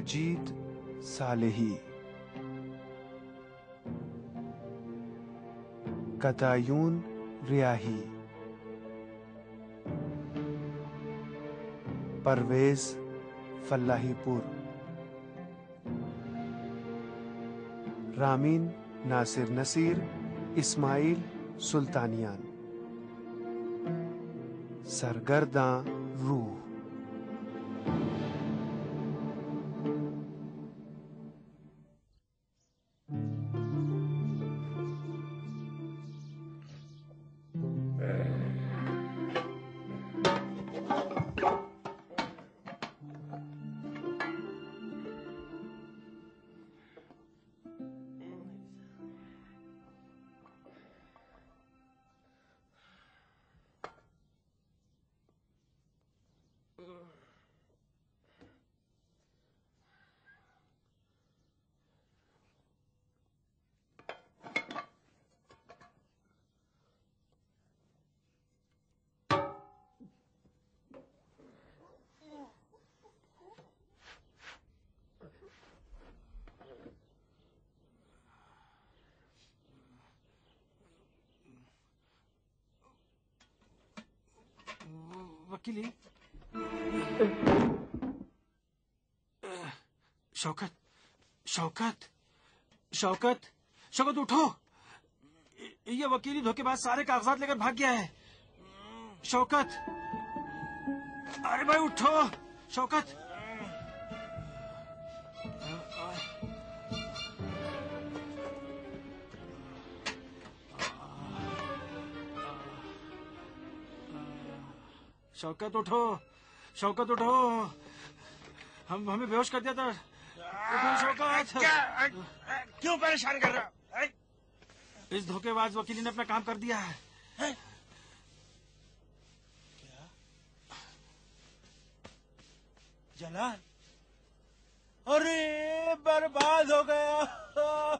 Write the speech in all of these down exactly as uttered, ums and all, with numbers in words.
मजीद Salehi, Katayoun Riahi, Parviz Fallahipour, Ramin Nasir Nasir Esmail Soltanian, सरगर्दां रूह। Vakili, Shaukat, Shaukat, Shaukat, Shaukat उठो। ये वकीली धोखेबाज सारे कागजात लेकर भाग गया है। शौकत, अरे भाई उठो। शौकत, शौकत उठो, शौकत उठो। हम हमें बेहोश कर दिया था। उठो शौकत। क्या क्यों परेशान कर रहा है? इस धोखेबाज वकीली ने अपना काम कर दिया है, है? क्या? जलाल, अरे बर्बाद हो गया।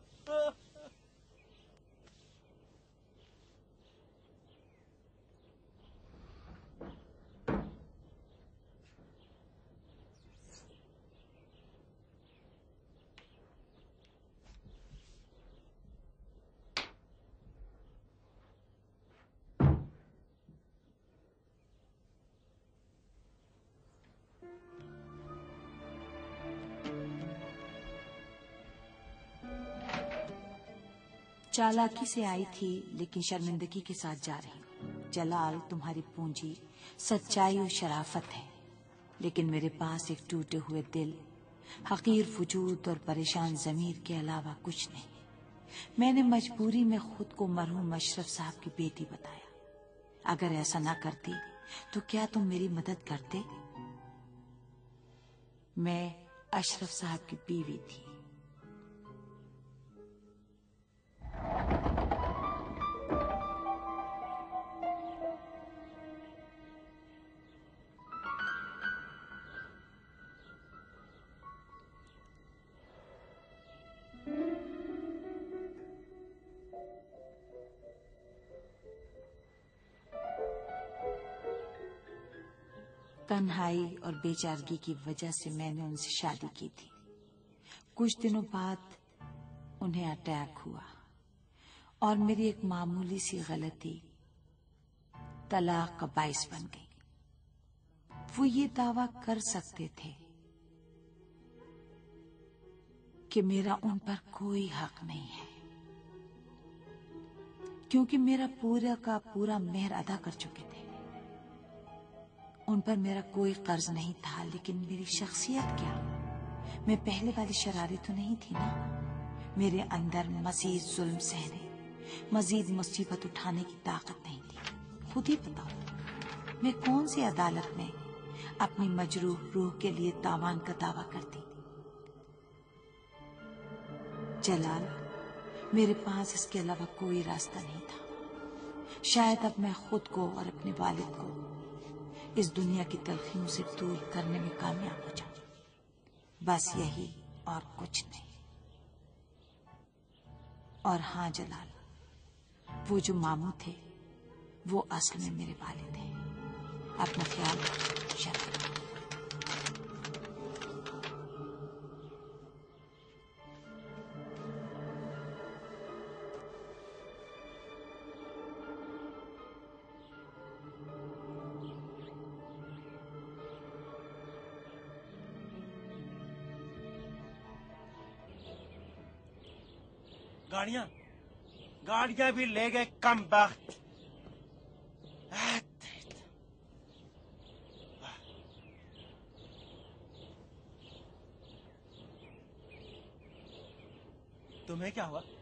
चालाकी से आई थी लेकिन शर्मिंदगी के साथ जा रही हूँ। जलाल, तुम्हारी पूंजी सच्चाई और शराफत है, लेकिन मेरे पास एक टूटे हुए दिल, हकीर वजूद और परेशान ज़मीर के अलावा कुछ नहीं। मैंने मजबूरी में खुद को मरहूम अशरफ साहब की बेटी बताया। अगर ऐसा ना करती तो क्या तुम मेरी मदद करते? मैं अशरफ साहब की बीवी थी। तन्हाई और बेचारगी की वजह से मैंने उनसे शादी की थी। कुछ दिनों बाद उन्हें अटैक हुआ और मेरी एक मामूली सी गलती तलाक का बाइस बन गई। वो ये दावा कर सकते थे कि मेरा उन पर कोई हक नहीं है, क्योंकि मेरा पूरा का पूरा मेहर अदा कर चुके थे। उन पर मेरा कोई कर्ज नहीं था, लेकिन मेरी शख्सियत क्या? मैं पहले वाली शरारी तो नहीं थी ना। मेरे अंदर मजीद जुल्म सहने, मजीद मुसीबत उठाने की ताकत नहीं थी। खुद ही बताओ, मैं कौन सी अदालत में अपनी मजरूह रूह के लिए तावान का दावा करती? जलाल, मेरे पास इसके अलावा कोई रास्ता नहीं था। शायद अब मैं खुद को और अपने वालिद को इस दुनिया की तलखियों से दूर करने में कामयाब हो जाऊं। बस यही और कुछ नहीं। और हाँ जलाल, वो जो मामू थे वो असल में मेरे वालिद थे। अपना ख्याल रखो। गाड़ियां गाड़ियां भी ले गए कम वक्त। तुम्हें क्या हुआ?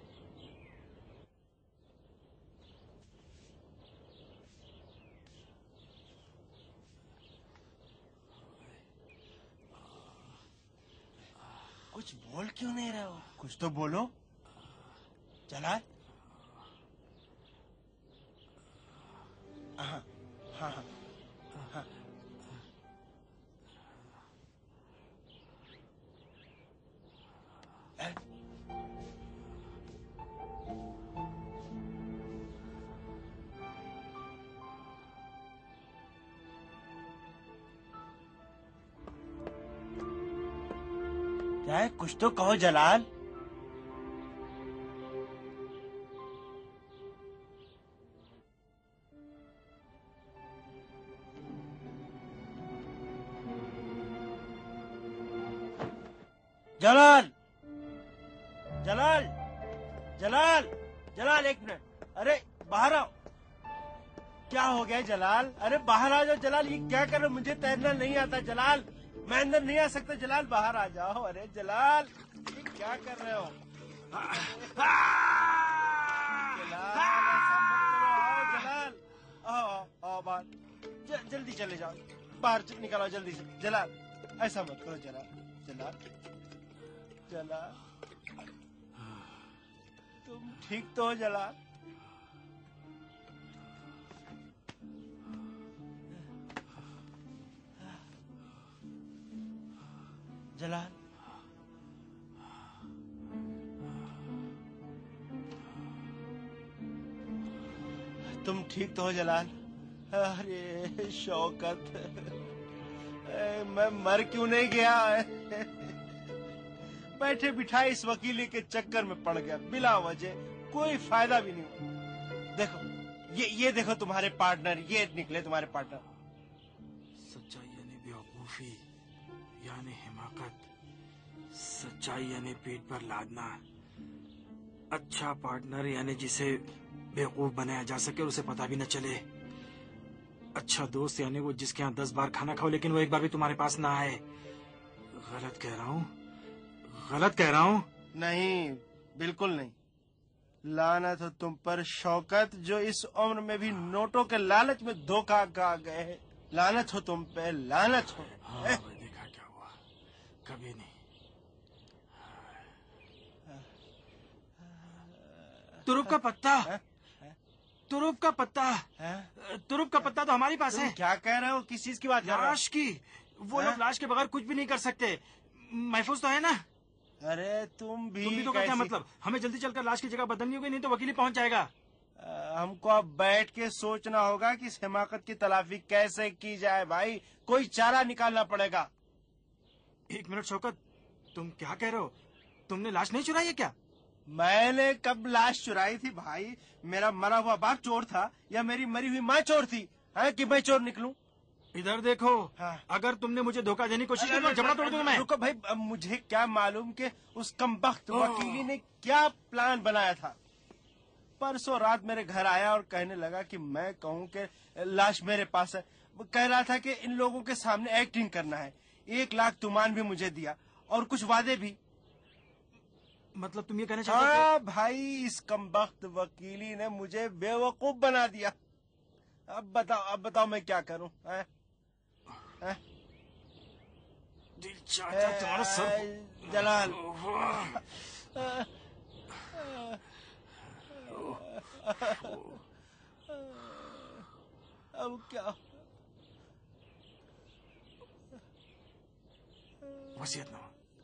कुछ बोल क्यों नहीं रहे हो? कुछ तो बोलो। जलाल? हाँ हाँ हाँ हाँ। ए? क्या है? कुछ तो कहो जलाल। जलाल जलाल जलाल जलाल एक मिनट। अरे बाहर आओ। क्या हो गया जलाल? अरे बाहर आ जाओ जलाल। ये क्या कर रहे हो? मुझे तैरना नहीं आता जलाल। मैं अंदर नहीं आ सकता जलाल। बाहर आ जाओ। अरे जलाल ये क्या कर रहे हो? जलाल ऐसा मत करो। आओ जलाल। आओ आओ आओ बाहर। ज, जल्दी चले जाओ। बाहर निकलो जल्दी से। जलाल ऐसा मत करो जलाल। जलाल जलाल तुम ठीक तो हो जलाल? जलाल तुम ठीक तो हो जलाल? अरे शौकत ए, मैं मर क्यों नहीं गया? बैठे बिठाए इस वकीली के चक्कर में पड़ गया बिला वजह। कोई फायदा भी नहीं हुआ। देखो ये ये देखो तुम्हारे पार्टनर। ये निकले तुम्हारे पार्टनर। सच्चाई यानी बेवकूफी यानी हिमाकत, सच्चाई यानी पीठ पर लादना, अच्छा पार्टनर यानी जिसे बेवकूफ बनाया जा सके और उसे पता भी न चले, अच्छा दोस्त यानी वो जिसके यहाँ दस बार खाना खाओ लेकिन वो एक बार भी तुम्हारे पास ना आए। गलत कह रहा हूँ? गलत कह रहा हूँ? नहीं बिल्कुल नहीं। लानत हो तुम पर शौकत, जो इस उम्र में भी नोटों के लालच में धोखा खा गए। लानत हो तुम पे, लानत हो। हाँ भाई देखा क्या हुआ? कभी नहीं। तुरुप का पत्ता, तुरुप का पत्ता, तुरुप का पत्ता तो हमारे पास तुम है। क्या कह रहे हो? किस चीज की बात कर रहे हो? लाश की। वो लोग लाश के बगैर कुछ भी नहीं कर सकते। महफूज तो है ना? अरे तुम भी तुम भी तो का क्या मतलब? हमें जल्दी चलकर लाश की जगह बदलनी होगी, नहीं तो वकील ही पहुंच जाएगा। आ, हमको अब बैठ के सोचना होगा कि इस हिमाकत की तलाफी कैसे की जाए। भाई कोई चारा निकालना पड़ेगा। एक मिनट शौकत, तुम क्या कह रहे हो? तुमने लाश नहीं चुराई है क्या? मैंने कब लाश चुराई थी भाई? मेरा मरा हुआ बाप चोर था या मेरी मरी हुई माँ चोर थी? है कि मैं चोर निकलूं? इधर देखो। हाँ। अगर तुमने मुझे धोखा देने की कोशिश की तो जबड़ा तोड़ दूंगा मैं। रुको भाई, अब मुझे क्या मालूम कि उस कमबख्त वकीली ने क्या प्लान बनाया था। परसों रात मेरे घर आया और कहने लगा कि मैं कहूँ कि लाश मेरे पास है। वो कह रहा था कि इन लोगों के सामने एक्टिंग करना है। एक लाख तुमान भी मुझे दिया और कुछ वादे भी। मतलब तुम ये कहना चाहते हो? हाँ भाई, इस कमबख्त वकीली ने मुझे बेवकूफ बना दिया। अब बताओ, अब बताओ मैं क्या करूं? है? है? दिल चाहता तुम्हारा सर। जलाल अब क्या? वसीयतनामा,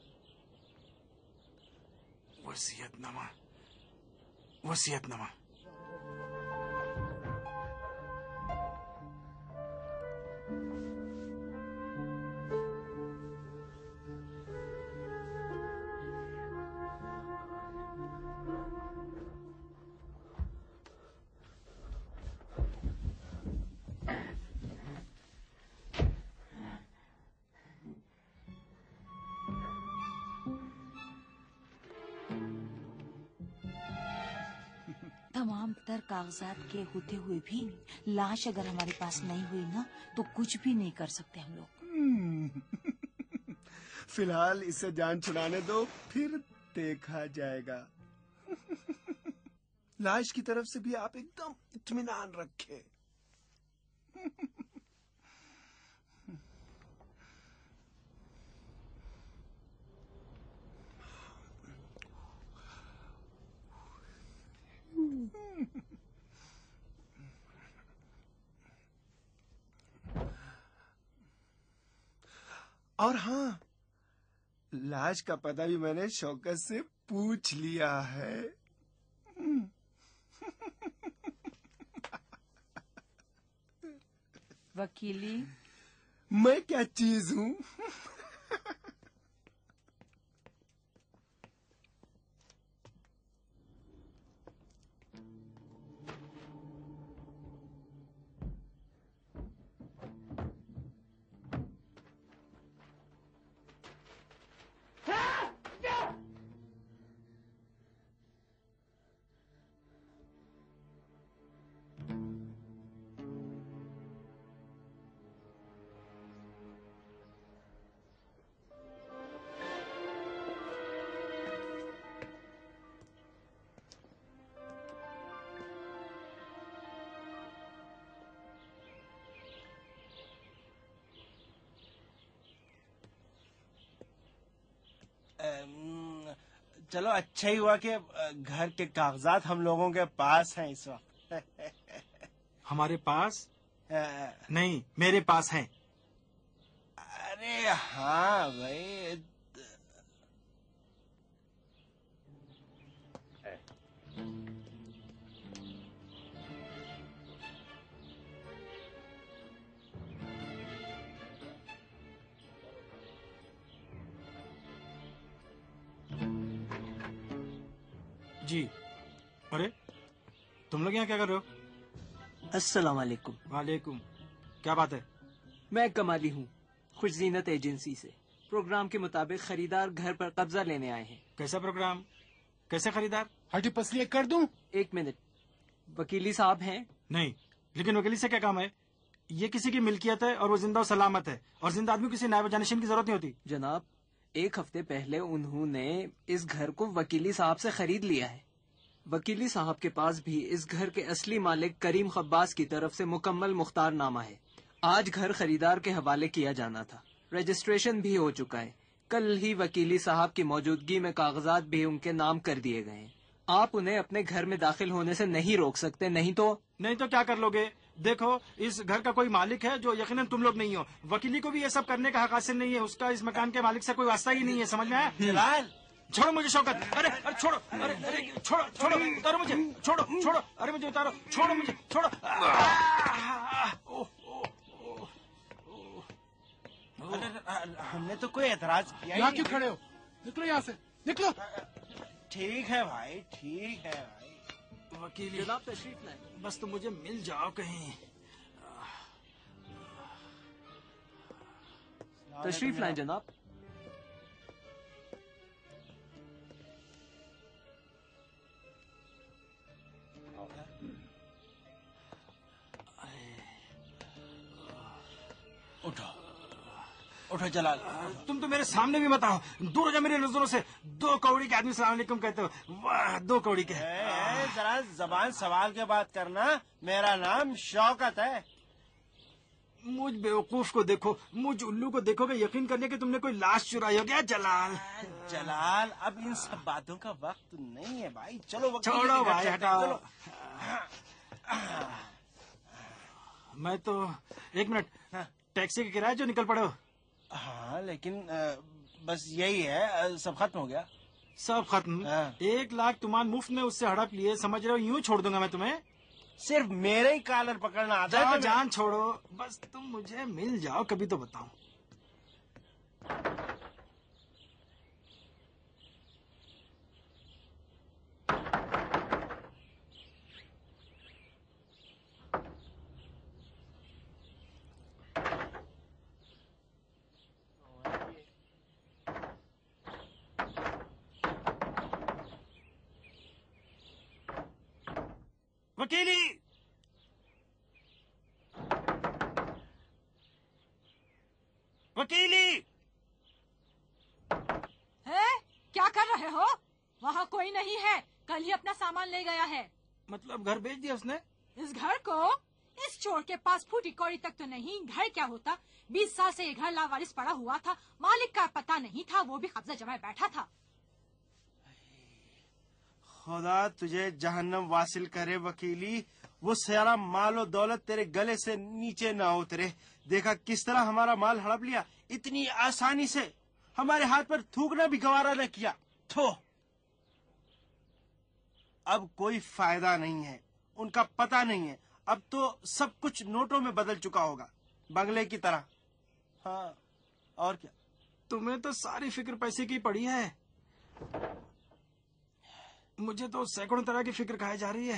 वसीयतनामा, वसीयतनामा। तमाम तर कागजात के होते हुए भी लाश अगर हमारे पास नहीं हुई ना तो कुछ भी नहीं कर सकते हम लोग। फिलहाल इसे जान छुड़ाने दो, फिर देखा जाएगा। लाश की तरफ से भी आप एकदम इत्मीनान रखें। और हाँ, लाश का पता भी मैंने शौकत से पूछ लिया है। वकीली, मैं क्या चीज हूँ? चलो अच्छा ही हुआ कि घर के कागजात हम लोगों के पास हैं इस वक्त। हमारे पास नहीं, मेरे पास है। अरे हाँ भाई, जी। अरे तुम लोग यहाँ क्या कर रहे हो? अस्सलाम वालेकुम। वालेकुम। क्या बात है? मैं कमाली हूँ, खुशजीनत एजेंसी से। प्रोग्राम के मुताबिक खरीदार घर पर कब्जा लेने आए हैं। कैसा प्रोग्राम? कैसे खरीदार? हड्डी पसली कर दूं? एक मिनट, वकीली साहब हैं? नहीं, लेकिन वकीली से क्या काम है? ये किसी की मिल्कियत है और वो जिंदा और सलामत है, और जिंदा आदमी को किसी नायब जानिशीन की जरूरत नहीं होती। जनाब, एक हफ्ते पहले उन्होंने इस घर को वकीली साहब से खरीद लिया है। वकीली साहब के पास भी इस घर के असली मालिक करीम खब्बास की तरफ से मुकम्मल मुख्तारनामा है। आज घर खरीदार के हवाले किया जाना था, रजिस्ट्रेशन भी हो चुका है। कल ही वकीली साहब की मौजूदगी में कागजात भी उनके नाम कर दिए गए हैं। आप उन्हें अपने घर में दाखिल होने से नहीं रोक सकते, नहीं तो नहीं तो क्या कर लोगे? देखो, इस घर का कोई मालिक है जो यकीनन तुम लोग नहीं हो। वकीली को भी ये सब करने का हक हासिल नहीं है। उसका इस मकान के मालिक से कोई वास्ता ही नहीं है, समझ में आया? जलाल, छोड़ो मुझे शौकत। अरे अरे छोड़ो, अरे अरे छोड़ो छोड़ो, उतारो मुझे, छोड़ो छोड़ो, अरे मुझे उतारो, छोड़ो मुझे, छोड़ो। हमने तो कोई एतराज किया यहाँ ही क्यों नहीं। खड़े हो? निकलो यहाँ से, निकलो। ठीक है भाई, ठीक है भाई। वकीली, जनाब तशरीफ लाए। बस तुम मुझे मिल जाओ कहीं। तशरीफ लाए जनाब। उठो उठो जलाल। तुम तो मेरे सामने भी मत आओ, दूर हो जाओ मेरी नजरों से। दो कौड़ी के आदमी सलाम अलैकुम कहते हो, वाह दो कौड़ी के। ए, ए, जरा जबान सवाल के बात करना। मेरा नाम शौकत है। मुझ बेवकूफ को देखो, मुझ उल्लू को देखो कि यकीन करने की तुमने कोई लाश चुराई हो क्या? जलाल जलाल, अब इन सब बातों का वक्त नहीं है भाई। चलो वकील के छोड़ो घर भाई, चलते हैं, हटाओ। चलो। मैं तो एक मिनट, हाँ। टैक्सी का किराया जो निकल पड़े हो। हाँ, लेकिन अ, बस यही है, अ, सब खत्म हो गया। सब खत्म। हाँ। एक लाख तुम्हारे मुफ्त में उससे हड़प लिए, समझ रहे हो? यूं छोड़ दूंगा मैं तुम्हें? सिर्फ मेरे ही कॉलर पकड़ना आता है जाओ, तुम्हें। जान छोड़ो, बस तुम मुझे मिल जाओ कभी तो बताऊं। वकीली, वकीली। है? क्या कर रहे हो? वहाँ कोई नहीं है, कल ही अपना सामान ले गया है। मतलब घर बेच दिया उसने? इस घर को? इस चोर के पास फूटी कौड़ी तक तो नहीं, घर क्या होता। बीस साल से ये घर लावारिस पड़ा हुआ था, मालिक का पता नहीं था, वो भी कब्जा जमाए बैठा था। खुदा तुझे जहन्नम वासिल करे वकीली, वो सारा माल और दौलत तेरे गले से नीचे ना उतरे। देखा किस तरह हमारा माल हड़प लिया, इतनी आसानी से हमारे हाथ पर थूकना भी गवारा न किया। थो अब कोई फायदा नहीं है, उनका पता नहीं है। अब तो सब कुछ नोटों में बदल चुका होगा, बंगले की तरह। हाँ और क्या। तुम्हें तो सारी फिक्र पैसे की पड़ी है, मुझे तो सैकड़ों तरह की फिक्र खाई जा रही है।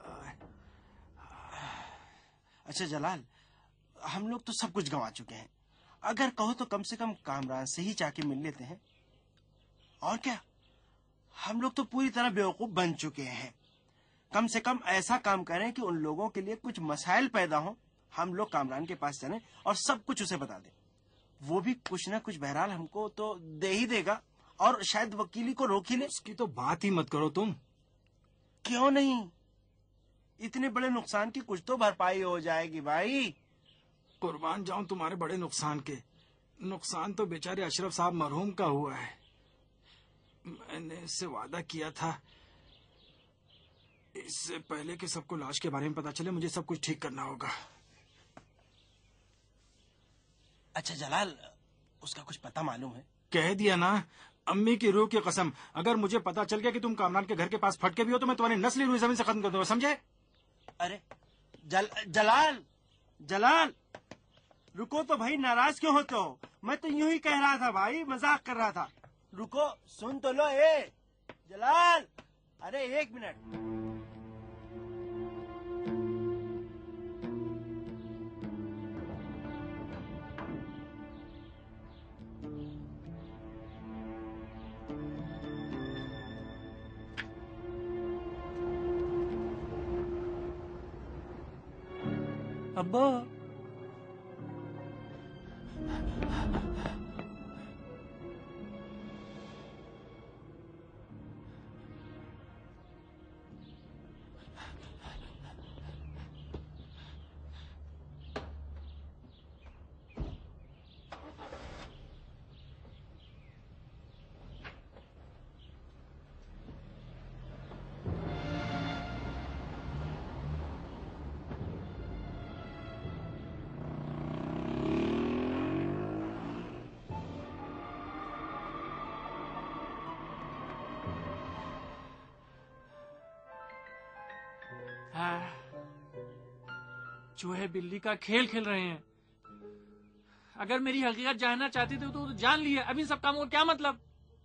अच्छा जलाल, हम लोग तो सब कुछ गंवा चुके हैं। अगर कहो तो कम से कम कामरान से ही जाके मिल लेते हैं। और क्या, हम लोग तो पूरी तरह बेवकूफ बन चुके हैं। कम से कम ऐसा काम करें कि उन लोगों के लिए कुछ मसाइल पैदा हो। हम लोग कामरान के पास चलें और सब कुछ उसे बता दें। वो भी कुछ ना कुछ बहरहाल हमको तो दे ही देगा, और शायद वकीली को रोक ही ले। उसकी तो बात ही मत करो तुम। क्यों नहीं, इतने बड़े नुकसान की कुछ तो भरपाई हो जाएगी भाई। कुर्बान जाऊं तुम्हारे बड़े नुकसान के। नुकसान तो बेचारे अशरफ साहब मरहूम का हुआ है। मैंने इससे वादा किया था, इससे पहले कि सबको लाश के बारे में पता चले मुझे सब कुछ ठीक करना होगा। अच्छा जलाल, उसका कुछ पता मालूम है? कह दिया ना, अम्मी की रूह की कसम, अगर मुझे पता चल गया कि तुम कामरान के घर के पास फटके भी हो तो मैं तुम्हारी नस्ली रूह जमीन से खत्म कर दूंगा, समझे? अरे जल, जलाल जलाल रुको तो भाई, नाराज क्यों होते हो? मैं तो यूं ही कह रहा था भाई, मजाक कर रहा था। रुको, सुन तो लो। ए जलाल, अरे एक मिनट। अब्बा, चूहे बिल्ली का खेल खेल रहे हैं। अगर मेरी हकीकत जानना चाहते थे तो, तो जान लिए। अब इन सब कामों का क्या मतलब?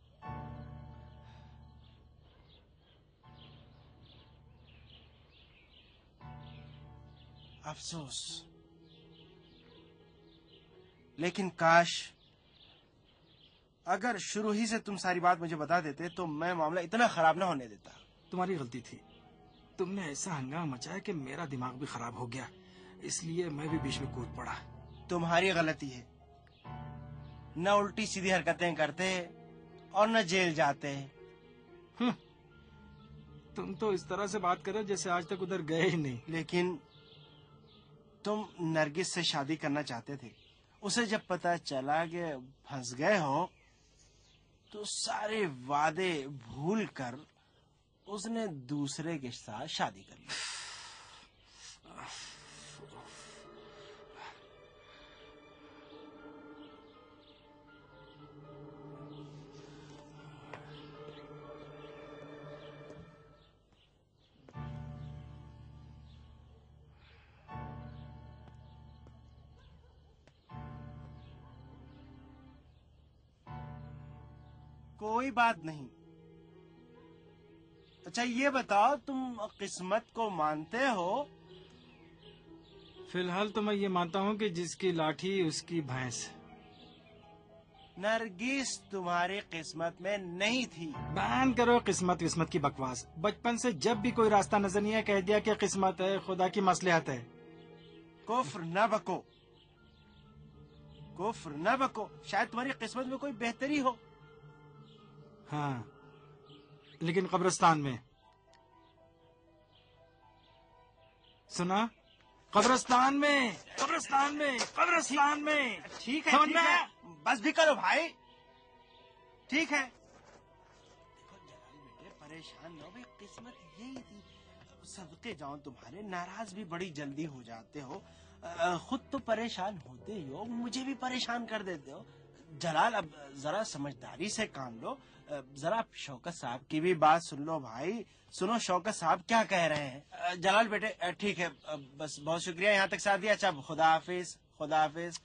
अफसोस, लेकिन काश अगर शुरू ही से तुम सारी बात मुझे बता देते तो मैं मामला इतना खराब ना होने देता। तुम्हारी गलती थी, तुमने ऐसा हंगामा मचाया कि मेरा दिमाग भी खराब हो गया, इसलिए मैं भी बीच में कूद पड़ा। तुम्हारी गलती है, न उल्टी सीधी हरकतें करते और न जेल जाते। तुम तो इस तरह से बात कर रहे हो जैसे आज तक उधर गए ही नहीं। लेकिन तुम नरगिस से शादी करना चाहते थे, उसे जब पता चला कि फंस गए हो तो सारे वादे भूल कर उसने दूसरे के साथ शादी कर ली। कोई बात नहीं। अच्छा ये बताओ, तुम किस्मत को मानते हो? फिलहाल तो मैं ये मानता हूँ कि जिसकी लाठी उसकी भैंस। नरगिस तुम्हारी किस्मत में नहीं थी। बैन करो किस्मत किस्मत की बकवास। बचपन से जब भी कोई रास्ता नजर नहीं है कह दिया कि किस्मत है, खुदा की मसलिहत है। कुफ्र न बको, कुफ्र न बको, शायद तुम्हारी किस्मत में कोई बेहतरी हो। हाँ, लेकिन कब्रिस्तान में। सुना? कब्रिस्तान में, कब्रिस्तान में, कब्रिस्तान में। ठीक है, समझ ठीक में है, आया? बस भी करो भाई, ठीक है। देखो जलाल बेटे, परेशान न हो भाई, किस्मत यही थी। सदके जाऊं तुम्हारे, नाराज भी बड़ी जल्दी हो जाते हो, अ, खुद तो परेशान होते ही हो, मुझे भी परेशान कर देते हो। जलाल अब जरा समझदारी से काम लो, अ, जरा शौकत साहब की भी बात सुन लो भाई। सुनो शौकत साहब क्या कह रहे हैं। अ, जलाल बेटे अ, ठीक है, अ, बस बहुत शुक्रिया यहाँ तक साथ दिया। अच्छा खुदा हाफिज, खुदा हाफिज।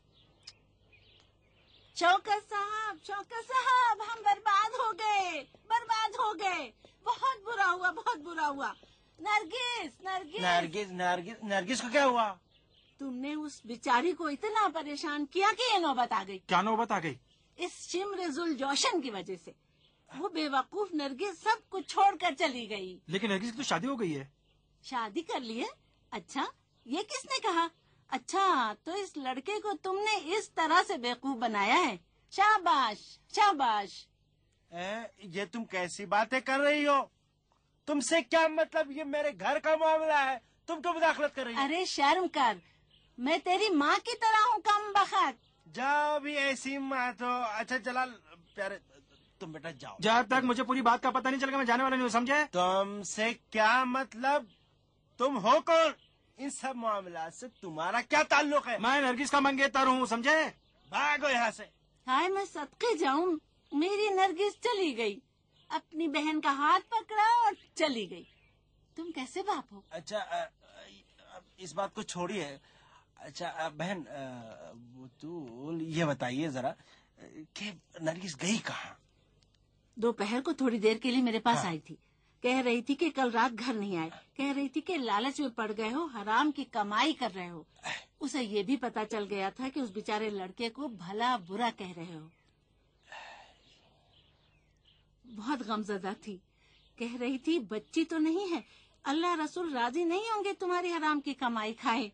शौकत साहब, शौकत साहब, हम बर्बाद हो गए, बर्बाद हो गए। बहुत बुरा हुआ, बहुत बुरा हुआ। नरगिस, नरगिस, नरगिस, नरगिस, नरगिस को क्या हुआ? तुमने उस बेचारी को इतना परेशान किया कि ये नौबत आ गई। क्या नौबत आ गई? इस शिम्र-जुल जोशन की वजह से वो बेवकूफ नरगिस सब कुछ छोड़कर चली गई। लेकिन नरगिस की तो शादी हो गई है। शादी कर ली है? अच्छा, ये किसने कहा? अच्छा, तो इस लड़के को तुमने इस तरह से बेवकूफ बनाया है। शाबाश, शाबाश। ए, ये तुम कैसी बातें कर रही हो? तुमसे क्या मतलब? ये मेरे घर का मामला है, तुम क्यों मुदाखलत कर रही हो? अरे शर्म कर, मैं तेरी माँ की तरह हूँ कम बखत। जाओ भी ऐसी माँ तो। अच्छा जलाल प्यारे, तुम बेटा जाओ। जब तक मुझे पूरी बात का पता नहीं चलेगा मैं जाने वाला नहीं हूँ, समझे? तुमसे क्या मतलब? तुम हो कौन? इन सब मामला से तुम्हारा क्या ताल्लुक है? मैं नरगिस का मंगेतर हूँ, समझे? भागो यहाँ से। हाय मैं सदके जाऊं, मेरी नरगिस चली गई, अपनी बहन का हाथ पकड़ा और चली गई। तुम कैसे बाप हो? अच्छा अ, अ, इस बात को छोड़िए। अच्छा अ, बहन, अ, वो तू ये बताइए जरा कि नरगिस गई कहाँ? दोपहर को थोड़ी देर के लिए मेरे पास हाँ। आई थी। कह रही थी कि कल रात घर नहीं आए। कह रही थी कि लालच में पड़ गए हो, हराम की कमाई कर रहे हो। उसे ये भी पता चल गया था कि उस बेचारे लड़के को भला बुरा कह रहे हो। बहुत गमजदा थी। कह रही थी बच्ची तो नहीं है, अल्लाह रसूल राजी नहीं होंगे तुम्हारी हराम की कमाई खाए।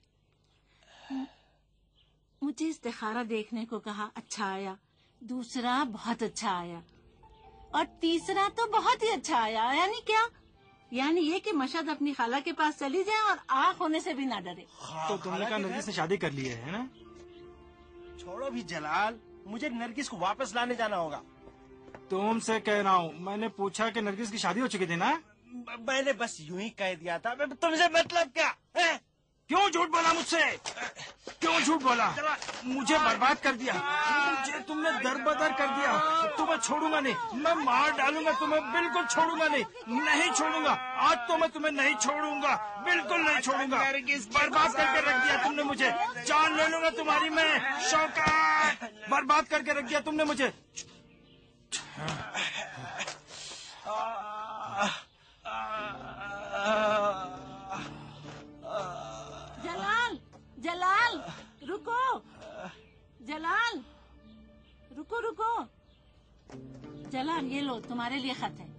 मुझे इस्तिखारा देखने को कहा, अच्छा आया। दूसरा बहुत अच्छा आया और तीसरा तो बहुत ही अच्छा आया। यानी क्या? यानी ये कि मशहद अपनी खाला के पास चली जाए और आँख होने से भी ना डरे। तो तुमने कहा नरगिस ने शादी कर ली है, है ना? छोड़ो भी जलाल, मुझे नरगिस को वापस लाने जाना होगा। तुमसे कह रहा हूँ, मैंने पूछा कि नरगिस की शादी हो चुकी थी ना? मैंने बस यूं ही कह दिया था। तुमसे मतलब क्या है? क्यों झूठ बोला मुझसे? क्यों झूठ बोला? मुझे बर्बाद कर दिया, मुझे तुमने दरबदर कर दिया। तुम्हें छोड़ूंगा नहीं, मैं मार डालूंगा तुम्हें, बिल्कुल छोड़ूंगा नहीं, नहीं छोड़ूंगा। आज तो मैं तुम्हें नहीं छोड़ूंगा, बिल्कुल नहीं छोड़ूंगा। बर्बाद करके रख दिया तुमने मुझे, जान ले लूंगा तुम्हारी मैं। शौकत, बर्बाद करके रख दिया तुमने मुझे। जलाल, जलाल, रुको, जलाल, रुको रुको। जलाल, ये लो तुम्हारे लिए खत है।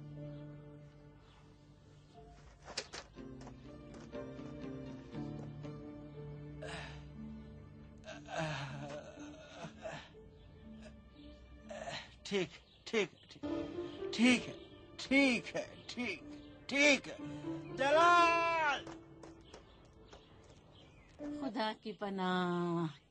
ठीक ठीक ठीक है, ठीक है, ठीक ठीक है। जलाल, खुदा की पनाह,